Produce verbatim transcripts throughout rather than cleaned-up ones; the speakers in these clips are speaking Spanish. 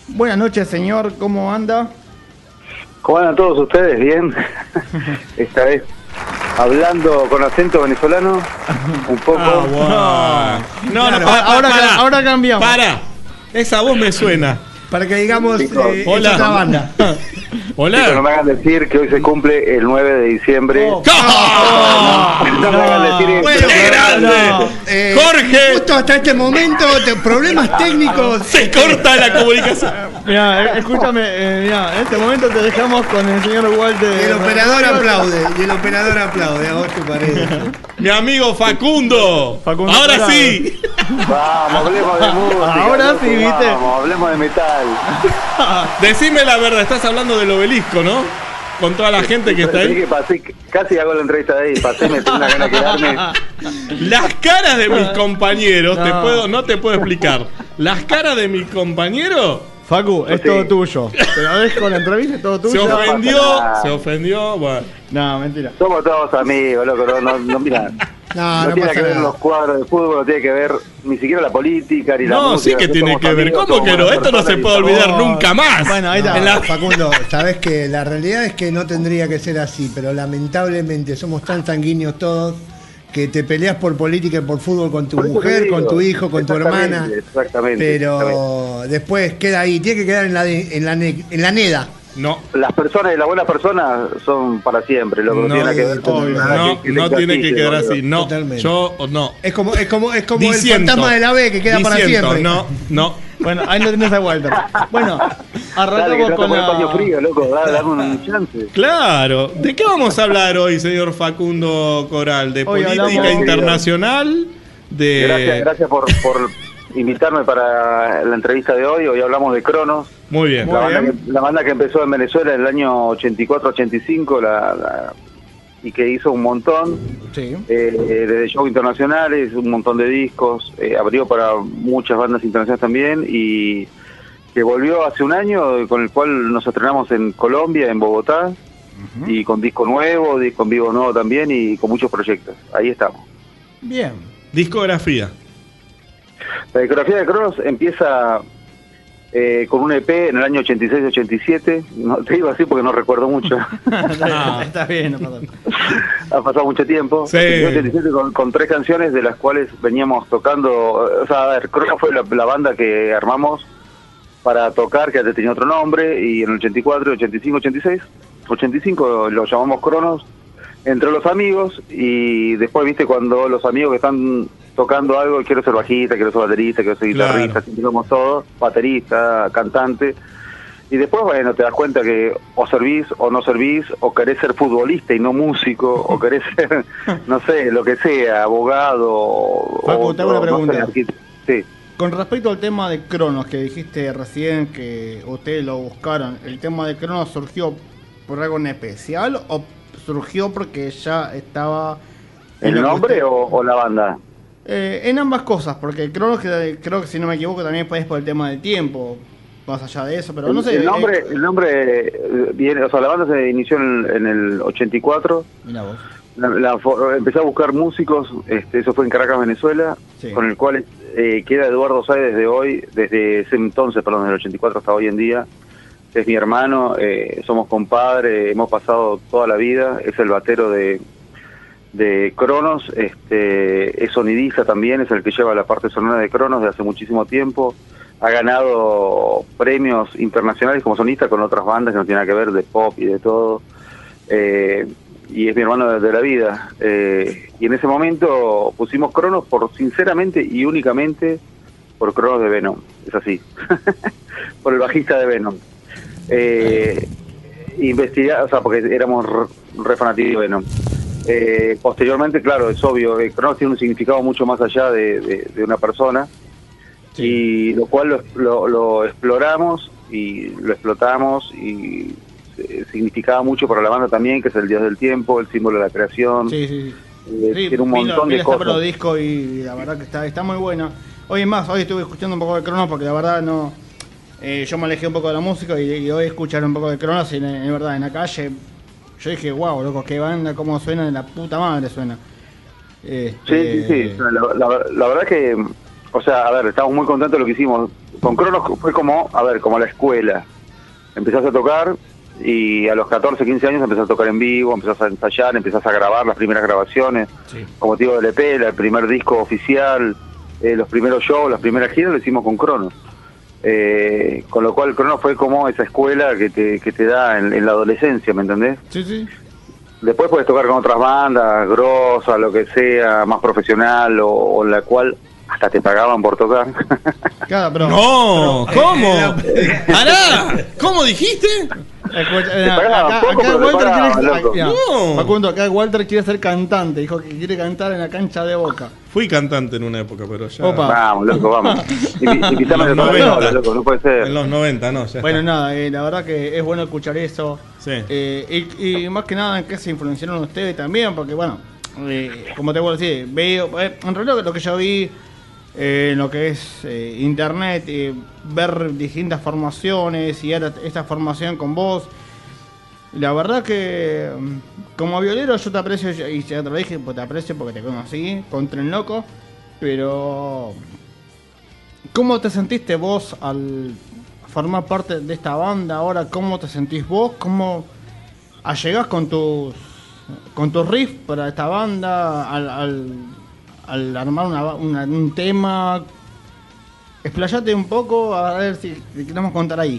Buenas noches, señor, ¿cómo anda? ¿Cómo andan todos ustedes? ¿Bien? Esta vez hablando con acento venezolano, un poco. Ah, wow. No, Claro, no, pa, pa, ahora, para, ahora cambiamos. para. Esa voz me suena. Para que digamos, eh, Hola. es otra banda. Chicos, no me Hola. hagan decir que hoy se cumple el nueve de diciembre. Oh. ¡Oh! No me hagan decir eso. Bueno, ¡qué grande! No, eh, Jorge. Justo hasta este momento, te- problemas técnicos. Se corta la comunicación. Mira, escúchame, eh, mira, en este momento te dejamos con el señor Walter. Y el operador aplaude, y el operador aplaude, a vos te parece. Mi amigo Facundo. Facundo Ahora Corado. sí. Vamos, hablemos de música. Ahora loco, sí, ¿viste? Vamos, hablemos de metal. Decime la verdad, estás hablando del obelisco, ¿no? Con toda la gente que está Sí, ahí. que pasé, casi hago la entrevista de ahí. Pasé, me tengo una gana de quedarme. Las caras de mis compañeros, te No. puedo, no te puedo explicar. Las caras de mis compañeros Facu, es Sí. todo tuyo. Te lo dejo la entrevista, es todo se tuyo. ofendió, nada. se ofendió. Bueno. No, mentira. Somos todos amigos, loco. No, no, no mira. No, No, no tiene pasa que ver nada. los cuadros de fútbol, no tiene que ver ni siquiera la política ni la No, música. sí que tiene somos que ver. amigos, ¿Cómo somos que no? buenas Esto no se personas puede y olvidar No. nunca más. Bueno, ahí está. En la- Facundo, sabes que la realidad es que no tendría que ser así, pero lamentablemente somos tan sanguíneos todos que te peleas por política y por fútbol con tu Por eso te mujer, digo. con tu hijo, con tu Exactamente, hermana. exactamente, Pero exactamente. después queda ahí, tiene que quedar en la, de- en la, ne- en la neda. No, Las personas, las buenas personas son para siempre, lo que no, no, tiene nada que ver con obvio, nada no, que- que no te tiene que encasille, quedar boludo. así. No, Totalmente. yo no. Es como, es como, es como Disiento. el fantasma de la B que queda para Disiento, siempre. No, no. Bueno, ahí lo tenés a Walter. Bueno, Dale, que arrancamos no te con pones paño la... frío, loco, dale, dame un chance. Claro. ¿De qué vamos a hablar hoy, señor Facundo Coral? ¿De Hoy política hablamos- internacional? De... Gracias, gracias por, por invitarme para la entrevista de hoy. Hoy hablamos de Cronos, Muy bien. Muy la banda, bien. que, la banda que empezó en Venezuela en el año ochenta y cuatro ochenta y cinco la, la- y que hizo un montón. Sí. Eh, desde shows internacionales, un montón de discos, eh, abrió para muchas bandas internacionales también y que volvió hace un año, con el cual nos estrenamos en Colombia, en Bogotá, y con disco nuevo, disco en vivo nuevo también y con muchos proyectos. Ahí estamos. Bien. Discografía. La discografía de Cronos empieza eh, con un E P en el año ochenta y seis ochenta y siete, no, te digo así porque no recuerdo mucho. está, está bien, no pasa nada. Ha pasado mucho tiempo. Sí. ochenta y seis, ochenta y siete con, con tres canciones de las cuales veníamos tocando. O sea, a ver, Cronos fue la, la banda que armamos para tocar, que antes tenía otro nombre, y en el ochenta y cuatro, ochenta y cinco, ochenta y seis, ochenta y cinco lo llamamos Cronos entre los amigos, y después, viste, cuando los amigos que están tocando algo, quiero ser bajista, quiero ser baterista, quiero ser Claro. guitarrista, siempre somos todos, baterista, cantante. Y después, bueno, te das cuenta que o servís o no servís, o querés ser futbolista y no músico, o querés ser, no sé, lo que sea, abogado, o... Facu, te hago una o, no sé, pregunta. arquit- sí. Con respecto al tema de Cronos, que dijiste recién que ustedes lo buscaron, ¿el tema de Cronos surgió por algo en especial o surgió porque ya estaba... en ¿El lo que nombre usted- o, o la banda? Eh, en ambas cosas, porque Cronos, que- creo que si no me equivoco, también es por el tema del tiempo, más allá de eso, pero no el, sé... el nombre, eh, el nombre eh, viene, o sea, la banda se inició en, en el ochenta y cuatro. mirá vos. La, la for- empecé a buscar músicos, este, eso fue en Caracas, Venezuela, Sí. con el cual eh, queda Eduardo Sáez desde hoy, desde ese entonces, perdón, desde el ochenta y cuatro hasta hoy en día. Es mi hermano, eh, somos compadres, hemos pasado toda la vida, es el batero de, de Cronos, este, es sonidista también, es el que lleva la parte sonora de Cronos de hace muchísimo tiempo. Ha ganado premios internacionales como sonista con otras bandas que no tienen nada que ver, de pop y de todo. Eh, y es mi hermano de, de la vida. Eh, y en ese momento pusimos Cronos por, sinceramente y únicamente, por Cronos de Venom. Es así. Por el bajista de Venom. Eh, investigar, o sea, porque éramos re, re fanáticos de Venom. Eh, posteriormente, claro, es obvio, eh, Cronos tiene un significado mucho más allá de, de, de una persona. Y lo cual lo, lo, lo exploramos y lo explotamos y eh, significaba mucho para la banda también, que es el dios del tiempo, el símbolo de la creación. Sí, sí, sí. Eh, Sí, tiene un vi lo- montón vi de la tapa de los cosas. discos y la verdad que está, está muy buena. Hoy es más, hoy estuve escuchando un poco de Cronos porque la verdad no... eh, yo me alejé un poco de la música y, y hoy escuchar un poco de Cronos y en, en verdad en la calle yo dije, wow, loco, qué banda, cómo suena, de la puta madre suena. Sí, Este, sí, sí. La, la- la verdad que o sea, a ver, estamos muy contentos de lo que hicimos. Con Cronos fue como, a ver, como la escuela. Empezás a tocar y a los catorce, quince años empezás a tocar en vivo, empezás a ensayar, empezás a grabar las primeras grabaciones, Sí. con motivo del E P, el primer disco oficial, eh, los primeros shows, las primeras giras lo hicimos con Cronos. Eh, con lo cual Cronos fue como esa escuela que te, que te da en, en la adolescencia, ¿me entendés? Sí, sí. Después puedes tocar con otras bandas, grosas, lo que sea, más profesional, o, o la cual hasta te pagaban por tocar. Claro, pero. No, pero- ¿cómo? eh, eh, ¡Pará! ¿Cómo dijiste? Escucha, eh, Te pagaban acá, poco, acá pero te Walter pagaban, quiere, loco. mira, No. Facundo, acá Walter quiere ser cantante, dijo que quiere cantar en la cancha de Boca. Fui cantante en una época, pero ya... Opa. Vamos, loco, vamos. Y, y pisame En el los palo, noventa. loco, no puede ser. En los noventa, no, ya Bueno, está. nada, eh, la verdad que es bueno escuchar eso. Sí. Eh, y, y más que nada en qué se influenciaron ustedes también, porque bueno, eh, como te vuelvo a decir, veo, eh, en realidad lo que yo vi eh, en lo que es eh, internet, eh, ver distintas formaciones y ahora esta formación con vos, la verdad que mm, como violero yo te aprecio, y ya te lo dije, pues te aprecio porque te conocí con Tren Loco, pero ¿cómo te sentiste vos al formar parte de esta banda ahora? ¿Cómo te sentís vos? ¿Cómo llegás con tus con tus riffs para esta banda al, al, al armar una, una- un tema? Explayate un poco, a ver si te queremos contar ahí.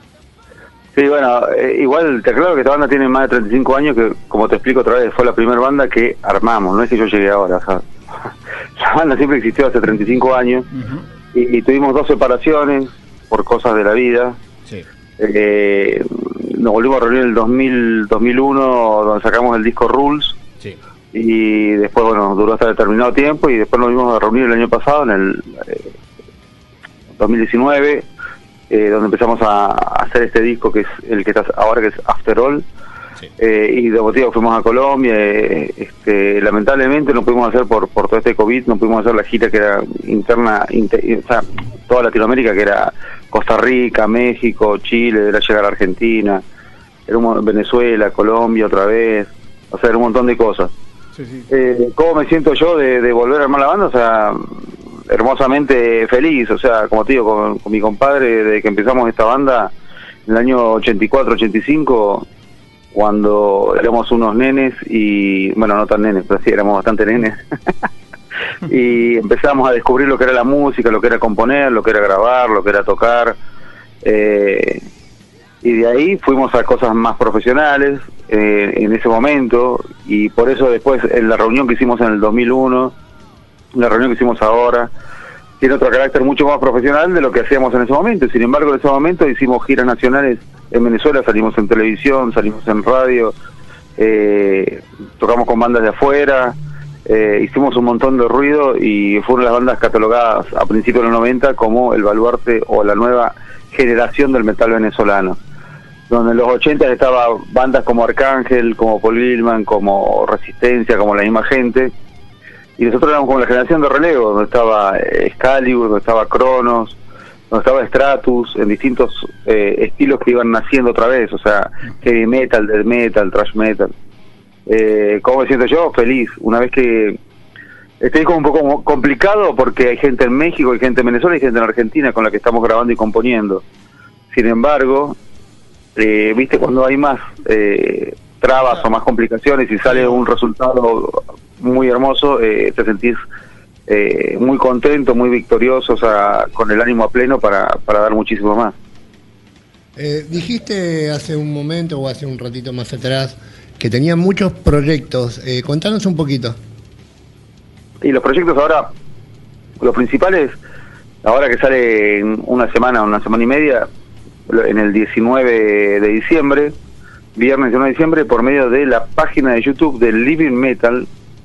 Sí, bueno, eh, igual te aclaro que esta banda tiene más de treinta y cinco años, que como te explico otra vez, fue la primera banda que armamos, no es que yo llegué ahora, o sea, la banda siempre existió hace treinta y cinco años, Uh-huh. y, y tuvimos dos separaciones por cosas de la vida. Sí. Eh, nos volvimos a reunir en el dos mil, dos mil uno, donde sacamos el disco Rules, Sí. y después, bueno, duró hasta determinado tiempo, y después nos volvimos a reunir el año pasado, en el eh, dos mil diecinueve, eh, donde empezamos a, a hacer este disco que es el que está ahora, que es After All. Sí. Eh, y de motivo fuimos a Colombia. eh, este, lamentablemente no pudimos hacer por por todo este COVID, no pudimos hacer la gira que era interna, inte- o sea, toda Latinoamérica, que era Costa Rica, México, Chile, era llegar a Argentina, era un mo- Venezuela, Colombia otra vez, o sea, era un montón de cosas. Sí, sí. Eh, ¿Cómo me siento yo de, de volver a armar la banda? O sea, hermosamente feliz, o sea, como te digo, con, con mi compadre, de que empezamos esta banda en el año ochenta y cuatro, ochenta y cinco, cuando éramos unos nenes, y bueno, no tan nenes, pero sí éramos bastante nenes, y empezamos a descubrir lo que era la música, lo que era componer, lo que era grabar, lo que era tocar, eh, y de ahí fuimos a cosas más profesionales eh, en ese momento, y por eso después en la reunión que hicimos en el dos mil uno, la reunión que hicimos ahora, tiene otro carácter mucho más profesional de lo que hacíamos en ese momento. Sin embargo, en ese momento hicimos giras nacionales en Venezuela, salimos en televisión, salimos en radio, eh, tocamos con bandas de afuera, eh, hicimos un montón de ruido, y fue una de las bandas catalogadas a principios de los noventa como el baluarte o la nueva generación del metal venezolano, donde en los ochenta estaba bandas como Arcángel, como Paul Gilman, como Resistencia, como La Misma Gente, y nosotros éramos como la generación de relevo, donde estaba eh, Excalibur, donde estaba Cronos, donde estaba Stratus, en distintos eh, estilos que iban naciendo otra vez, o sea, heavy metal, death metal, thrash metal. Eh, ¿Cómo me siento yo? Feliz. Una vez que... Este disco es un poco complicado porque hay gente en México, hay gente en Venezuela, hay gente en Argentina con la que estamos grabando y componiendo. Sin embargo, eh, viste, cuando hay más eh, trabas o más complicaciones y sale un resultado muy hermoso, eh, te sentís eh, muy contento, muy victorioso, o sea, con el ánimo a pleno para, para dar muchísimo más. Eh, dijiste hace un momento o hace un ratito más atrás que tenían muchos proyectos. Eh, contanos un poquito. Y los proyectos ahora, los principales, ahora que sale en una semana, una semana y media, en el diecinueve de diciembre, viernes diecinueve de diciembre, por medio de la página de YouTube de Living Metal.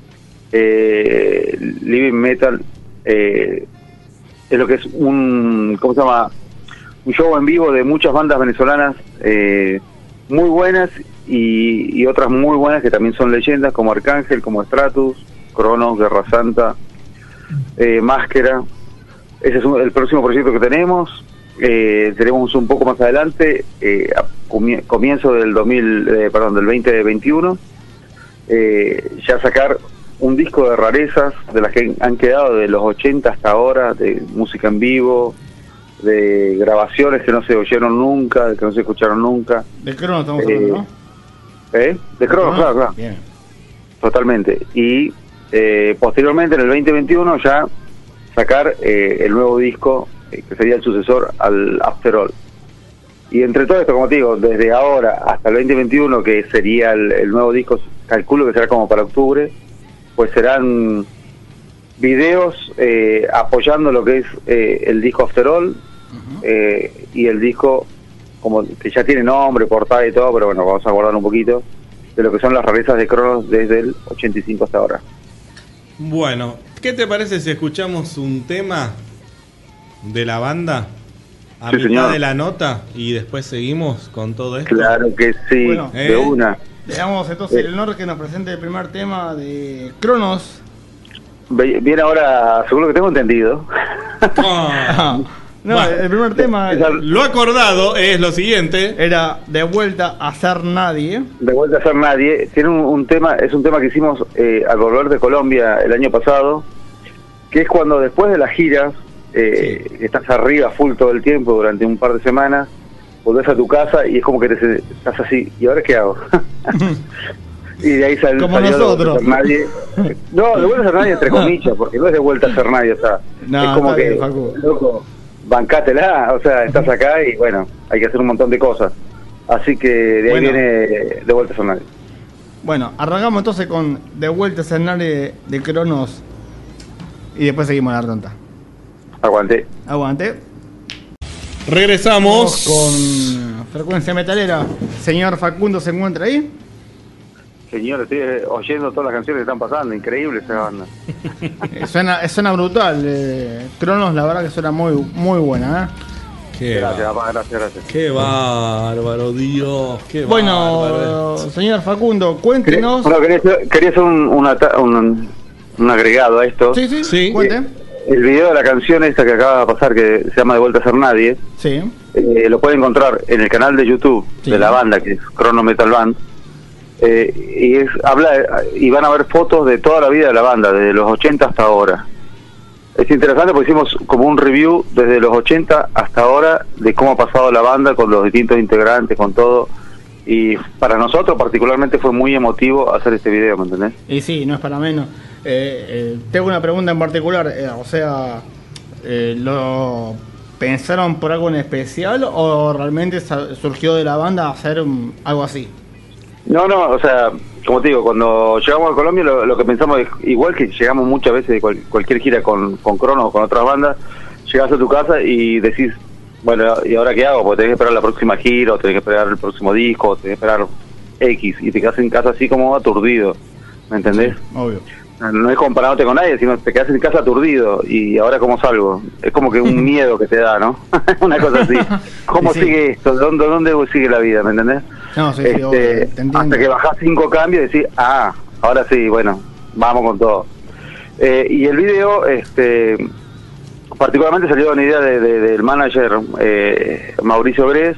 eh, Living Metal eh, es lo que es un, ¿cómo se llama? Un show en vivo de muchas bandas venezolanas eh, muy buenas, y, y otras muy buenas que también son leyendas, como Arcángel, como Stratus, Cronos, Guerra Santa, eh, Máscara. Ese es un, el próximo proyecto que tenemos. Eh, tenemos un poco más adelante, eh, a comie- comienzo del dos mil, eh, perdón, del veinte veintiuno, eh, ya sacar un disco de rarezas, de las que han quedado de los ochenta hasta ahora, de música en vivo, de grabaciones que no se oyeron nunca, de que no se escucharon nunca. De Cronos estamos Eh, hablando, ¿no? ¿Eh? De Cronos, claro, claro. Bien. Totalmente. Y eh, posteriormente, en el veinte veintiuno, ya sacar eh, el nuevo disco, eh, que sería el sucesor al After All. Y entre todo esto, como te digo, desde ahora hasta el veinte veintiuno, que sería el, el nuevo disco, calculo que será como para octubre, pues serán videos eh, apoyando lo que es eh, el disco After All, uh-huh. eh, y el disco como que ya tiene nombre, portada y todo, pero bueno, vamos a guardar un poquito de lo que son las rarezas de Cronos desde el ochenta y cinco hasta ahora. Bueno, ¿qué te parece si escuchamos un tema de la banda a Sí, mitad señor. de la nota y después seguimos con todo esto? Claro que sí, Bueno, de ¿eh? una. Le damos entonces Eh. el honor que nos presente el primer tema de Cronos. Ve- Viene ahora, según lo que tengo entendido. Ah, No, bueno, el primer tema Esa- lo acordado es lo siguiente. era De vuelta a ser nadie. De vuelta a ser nadie. Tiene un, un tema, es un tema que hicimos eh, al volver de Colombia el año pasado, que es cuando después de las giras, eh, estás arriba full todo el tiempo durante un par de semanas, volvés a tu casa y es como que te, estás así, ¿y ahora qué hago? Y de ahí sal, Como salió nosotros. De vuelta a ser nadie. No, de vuelta a ser nadie entre comillas, porque no es de vuelta a ser nadie, o sea, No, es como está que, bien, Facu. loco, bancátela, o sea, estás acá y bueno, hay que hacer un montón de cosas. Así que de ahí Bueno. viene de vuelta a ser nadie. Bueno, arrancamos entonces con De vuelta a ser nadie de Cronos y después seguimos la ronda. Aguante. Aguante. Regresamos. Con frecuencia metalera. Señor Facundo, ¿se encuentra ahí? Señor, estoy eh, oyendo todas las canciones que están pasando, increíble esa banda. Eh, suena, suena brutal. Eh, Cronos, la verdad que suena muy, muy buena. ¿eh? Qué, Gracias, bárbaro, papá, gracias, gracias. qué bárbaro, Dios. Qué bárbaro Bueno, esto. señor Facundo, Quería, cuéntenos. bueno, quería hacer, quería hacer un, un, ata- un, un agregado a esto. Sí, sí, Sí. cuente. Eh, El video de la canción esta que acaba de pasar, que se llama De vuelta a ser nadie, Sí. eh, lo pueden encontrar en el canal de YouTube Sí. de la banda, que es Crono Metal Band. Eh, y es habla y van a ver fotos de toda la vida de la banda, desde los ochenta hasta ahora. Es interesante porque hicimos como un review desde los ochenta hasta ahora de cómo ha pasado la banda con los distintos integrantes, con todo. Y para nosotros particularmente fue muy emotivo hacer este video, ¿me entendés? Y sí, no es para menos. Eh, eh, tengo una pregunta en particular. eh, o sea, eh, ¿lo pensaron por algo en especial o realmente sa- surgió de la banda hacer um, algo así? No, no, o sea, como te digo, cuando llegamos a Colombia lo, lo que pensamos es, igual que llegamos muchas veces de cual- cualquier gira con, con Crono o con otras bandas, llegás a tu casa y decís, bueno, ¿y ahora qué hago? Porque tenés que esperar la próxima gira, o tenés que esperar el próximo disco, o tenés que esperar X, y te quedas en casa así como aturdido, ¿me entendés? Obvio. No es comparándote con nadie, sino te quedas en casa aturdido, y ahora cómo salgo. Es como que un miedo que te da, ¿no? Una cosa así. ¿Cómo Sí, sí. sigue esto? ¿Dónde, ¿Dónde sigue la vida? ¿Me entendés? No, sí, sí, Este, obvio, te entiendo. hasta que bajás cinco cambios y decís, ah, ahora sí, bueno, vamos con todo. Eh, y el video, este, particularmente salió una idea de, de- del manager eh, Mauricio Bres,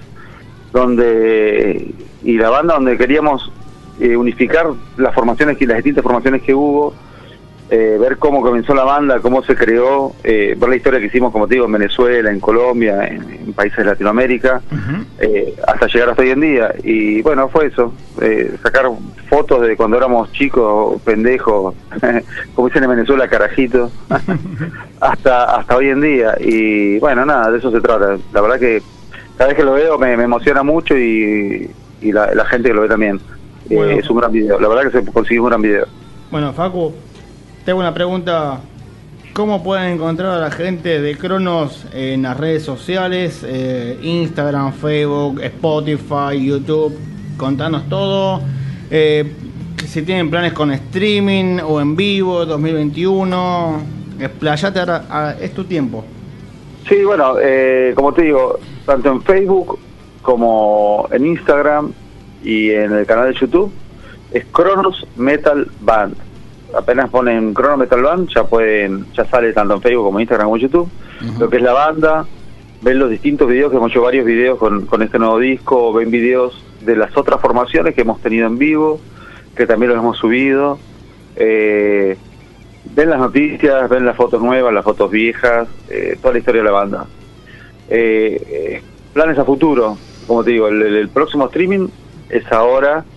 donde y la banda donde queríamos eh, unificar las formaciones, que las distintas formaciones que hubo, eh, ver cómo comenzó la banda, cómo se creó, eh, ver la historia que hicimos, como te digo, en Venezuela, en Colombia, en, en países de Latinoamérica, Ujú. eh, hasta llegar hasta hoy en día. Y bueno, fue eso, eh, sacar fotos de cuando éramos chicos, pendejos, como dicen en Venezuela, carajitos, hasta hasta hoy en día. Y bueno, nada, de eso se trata. La verdad que cada vez que lo veo me, me emociona mucho y, y la, la gente que lo ve también. Eh, Bueno. es un gran video, la verdad que se consiguió un gran video. Bueno, Facu, tengo una pregunta. ¿Cómo pueden encontrar a la gente de Cronos en las redes sociales? Eh, Instagram, Facebook, Spotify, YouTube. Contanos todo. Eh, si tienen planes con streaming o en vivo dos mil veintiuno. Explayate, ahora, a- es tu tiempo. Sí, bueno, eh, como te digo, tanto en Facebook como en Instagram y en el canal de YouTube, es Cronos Metal Band. Apenas ponen Cronos Metal Band, ya pueden, ya sale tanto en Facebook como en Instagram como en YouTube, Ujú. lo que es la banda, ven los distintos videos, que hemos hecho varios videos con, con este nuevo disco, ven videos de las otras formaciones que hemos tenido en vivo, que también los hemos subido, Eh, ven las noticias, ven las fotos nuevas, las fotos viejas, eh, toda la historia de la banda. Eh, eh, planes a futuro, como te digo, el, el, el próximo streaming es ahora,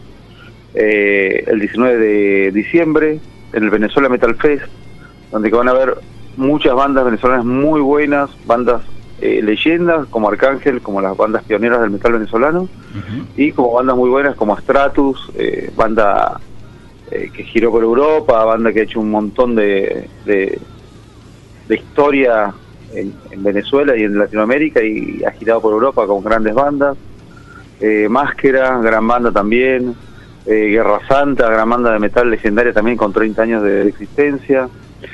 eh, el diecinueve de diciembre, en el Venezuela Metal Fest, donde van a ver muchas bandas venezolanas muy buenas, bandas eh, leyendas como Arcángel, como las bandas pioneras del metal venezolano, uh-huh. y como bandas muy buenas como Stratus, eh, banda eh, que giró por Europa, banda que ha hecho un montón de, de, de historia en, en Venezuela y en Latinoamérica y ha girado por Europa con grandes bandas. Eh, Máscara, gran banda también. Eh, Guerra Santa, gran banda de metal legendaria también con treinta años de, de existencia.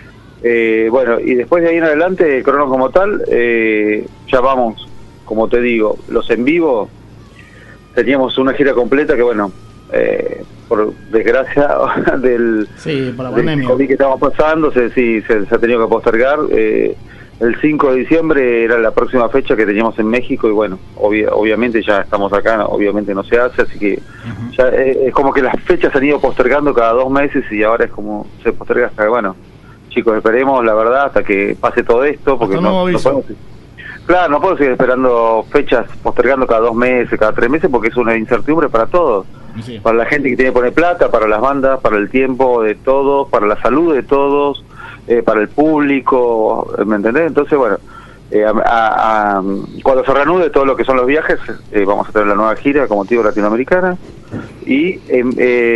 Eh, bueno, y después de ahí en adelante, Cronos como tal, eh, ya vamos, como te digo, los en vivo, teníamos una gira completa que bueno, eh, por desgracia del, sí, por la del pandemia COVID que estamos pasando, se, sí, se, se ha tenido que postergar. Eh, el cinco de diciembre era la próxima fecha que teníamos en México y bueno, obvia, obviamente ya estamos acá, obviamente no se hace, así que uh-huh. ya es, es como que las fechas se han ido postergando cada dos meses y ahora es como se posterga hasta, bueno, chicos, esperemos la verdad hasta que pase todo esto, porque no, no podemos, claro, no puedo seguir esperando fechas postergando cada dos meses, cada tres meses, porque es una incertidumbre para todos, sí. Para la gente que tiene que poner plata, para las bandas, para el tiempo de todos, para la salud de todos, eh, para el público, ¿me entendés? Entonces, bueno, eh, a, a, a, cuando se reanude todo lo que son los viajes, eh, vamos a tener la nueva gira, como te digo, latinoamericana, y eh,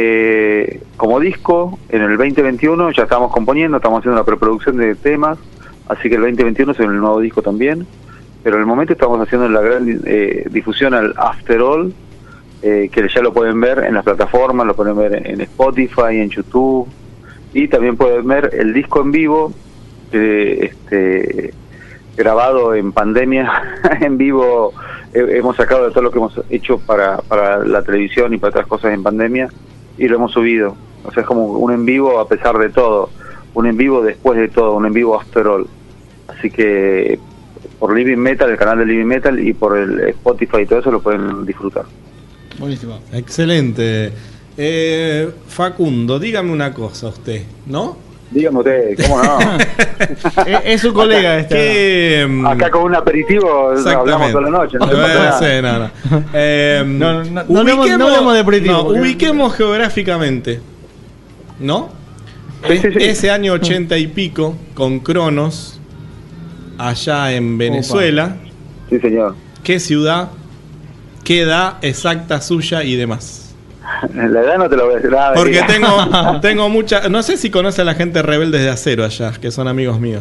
eh, como disco, en el veinte veintiuno ya estamos componiendo, estamos haciendo una preproducción de temas, así que el veinte veintiuno es el nuevo disco también, pero en el momento estamos haciendo la gran eh, difusión al After All, eh, que ya lo pueden ver en las plataformas, lo pueden ver en Spotify, en YouTube, y también pueden ver el disco en vivo, eh, este, grabado en pandemia, en vivo. Eh, hemos sacado de todo lo que hemos hecho para, para la televisión y para otras cosas en pandemia, y lo hemos subido. O sea, es como un en vivo a pesar de todo, un en vivo después de todo, un en vivo after all. Así que por Living Metal, el canal de Living Metal, y por el Spotify y todo eso lo pueden disfrutar. Buenísimo. Excelente. Eh, Facundo, dígame una cosa usted, ¿no? Dígame usted, ¿cómo no? es, es su colega acá, este. Que, acá con un aperitivo hablamos toda la noche. No, no, no, sé, no, no. Eh, no, no, no, ubiquemos, no hablemos de aperitivo. No, ubiquemos geográficamente, ¿no? Sí, sí, sí. Ese año ochenta y pico, con Cronos, allá en Venezuela. Opa. Sí, señor. ¿Qué ciudad? ¿Qué edad exacta suya y demás? La edad no te lo voy a decir. Nada, porque tengo, tengo mucha... No sé si conoce a la gente Rebeldes de Acero allá, que son amigos míos.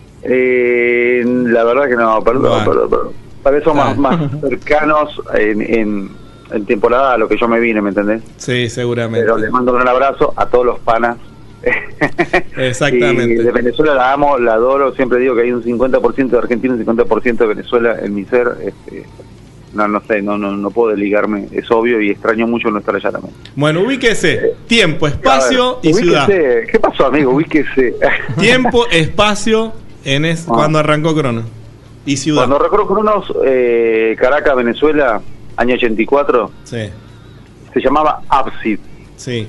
Eh, la verdad que no, perdón, bueno. perdón, perdón. Tal vez son más, más cercanos en, en, en temporada a lo que yo me vine, ¿me entendés? Sí, seguramente. Pero les mando un gran abrazo a todos los panas. Exactamente. Y de Venezuela la amo, la adoro. Siempre digo que hay un cincuenta por ciento de Argentina y un cincuenta por ciento de Venezuela en mi ser. Este, No, no sé, no, no, no puedo desligarme, es obvio, y extraño mucho no estar allá también. Bueno, ubíquese, eh, tiempo, espacio ver, y ubíquese. Ciudad. ¿Qué pasó, amigo? Ubíquese. Tiempo, espacio, en es, ah. cuando arrancó Cronos, y ciudad. Cuando arrancó Cronos, eh, Caracas, Venezuela, año ochenta y cuatro, sí. Se llamaba Absid. Sí.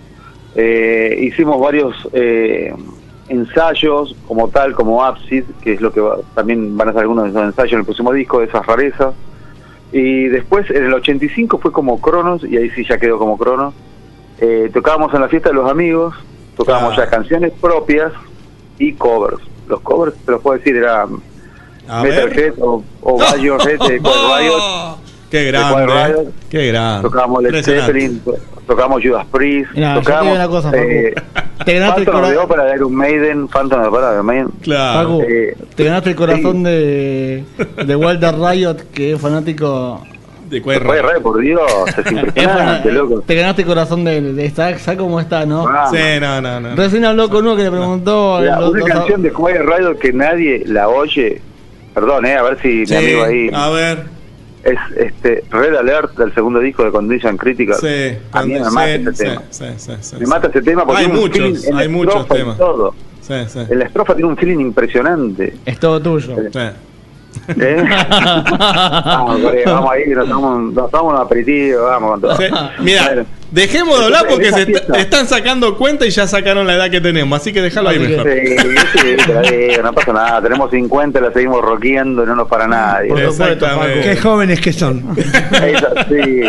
Eh, hicimos varios eh, ensayos, como tal, como Absid, que es lo que va, también van a ser algunos de esos ensayos en el próximo disco, de esas rarezas. Y después, en el ochenta y cinco, fue como Cronos, y ahí sí ya quedó como Cronos. Eh, tocábamos en la fiesta de los amigos, tocábamos ah. ya canciones propias y covers. Los covers, te los puedo decir, era Metalhead o, o no. Riot de Quiet Riot. Qué grande, Riot. Qué grande. Tocábamos Led Zeppelin, tocábamos Judas Priest, Mira, tocábamos una cosa, eh, Phantom of the Opera de Iron Maiden, Phantom of the Opera de Iron Maiden. Claro. Paco, eh, te ganaste el corazón sí. de, de Walter Riot, que es fanático de Quiet Riot. Por Dios, es impresionante, loco. Te ganaste el corazón de, de esta, ¿sabes cómo está, no? Ah, sí, no, no, no. Recién habló con uno que le preguntó... Mira, los, una los, canción de Quiet Riot que nadie la oye, perdón, eh, a ver si sí, mi amigo ahí... a ver... Es este Red Alert del segundo disco de Condition Critical. Sí, a mí me mata ese sí, tema. Sí, sí, sí, me mata ese tema porque hay tiene muchos, un feeling, hay muchos temas. Todo. Sí, sí. En la estrofa tiene un feeling impresionante. Es todo tuyo. Sí. ¿Eh? vamos, vamos ahí, nos tomamos, nos tomamos un aperitivo, vamos con todo. Sí. Mira, Dejemos de hablar porque Esa se fiesta. est- están sacando cuenta y ya sacaron la edad que tenemos, así que déjalo ahí Así que- mejor. Sí, sí, te la digo, no pasa nada. Tenemos cincuenta, la seguimos rockeando y no nos para nadie. Por supuesto, Exactamente. Qué jóvenes que son. Esa,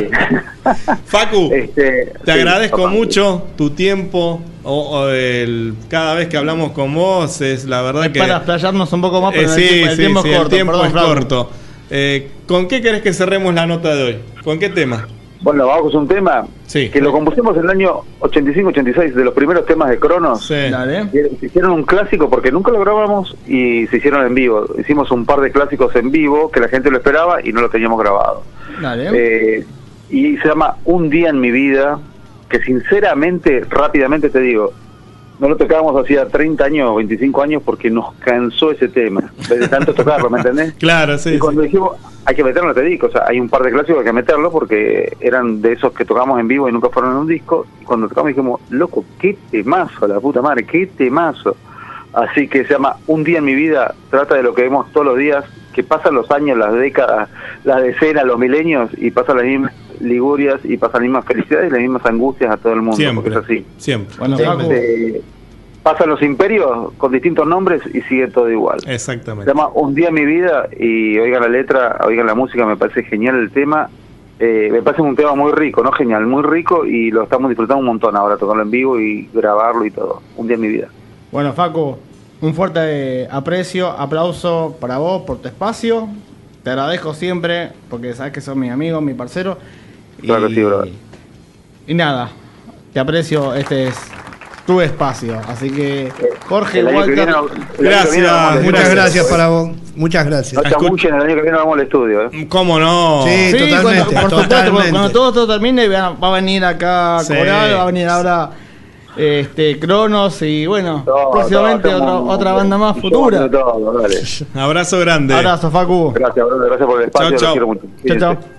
sí. Facu, Este, te sí, agradezco papá. mucho tu tiempo. O, o el, cada vez que hablamos con vos es la verdad Es que... para explayarnos un poco más, Eh, pero sí, el tiempo, el sí, tiempo sí, es corto. el tiempo perdón, es Flaco. corto. Eh, ¿Con qué querés que cerremos la nota de hoy? ¿Con qué tema? Bueno, vamos con un tema Sí. que lo compusimos en el año ochenta y cinco ochenta y seis, de los primeros temas de Cronos. Sí. Dale. Y se hicieron un clásico porque nunca lo grabamos y se hicieron en vivo. Hicimos un par de clásicos en vivo que la gente lo esperaba y no lo teníamos grabado. Dale. Eh, y se llama Un día en mi vida, que sinceramente, rápidamente te digo, no lo tocábamos hacía treinta años o veinticinco años porque nos cansó ese tema, de tanto tocarlo, ¿me entendés? Claro, sí. Y cuando sí. dijimos, hay que meterlo, te digo, o sea, hay un par de clásicos que hay que meterlo porque eran de esos que tocamos en vivo y nunca fueron en un disco. Y cuando tocamos dijimos, loco, qué temazo, la puta madre, qué temazo. Así que se llama Un día en mi vida, trata de lo que vemos todos los días, que pasan los años, las décadas, las decenas, los milenios, y pasan las mismas ligurias, y pasan las mismas felicidades y las mismas angustias a todo el mundo, Siempre, porque es así. siempre. Bueno, Facu, Este, pasan los imperios con distintos nombres y sigue todo igual. Se Exactamente. llama Un día en mi vida y oigan la letra, oigan la música, me parece genial el tema. Eh, me parece un tema muy rico, no genial, muy rico y lo estamos disfrutando un montón ahora, tocarlo en vivo y grabarlo y todo. Un día en mi vida. bueno, Facu, un fuerte eh, aprecio, aplauso para vos por tu espacio. Te agradezco siempre porque sabes que sos mi amigo, mi parcero. Claro que sí, brother. Y nada, te aprecio, este es tu espacio. Así que, Jorge, El año que Walter. viene, el año que Gracias, viene vamos al Muchas Gracias. gracias para vos. Muchas No gracias. te Escucha- amuchen, el año que viene vamos al estudio. ¿eh? ¿Cómo no? Sí. Sí, totalmente, cuando, por supuesto, totalmente. cuando todo esto termine, va va a venir acá Sí. Coral, va a venir ahora este Cronos y bueno, Todo, próximamente todo, otra, hacemos- otra banda más hacemos futura. de todo, dale. Abrazo grande. Abrazo, Facu. Gracias, brother, gracias por el espacio, Chau, los chau. quiero mucho. Chao, Fíjense. chao.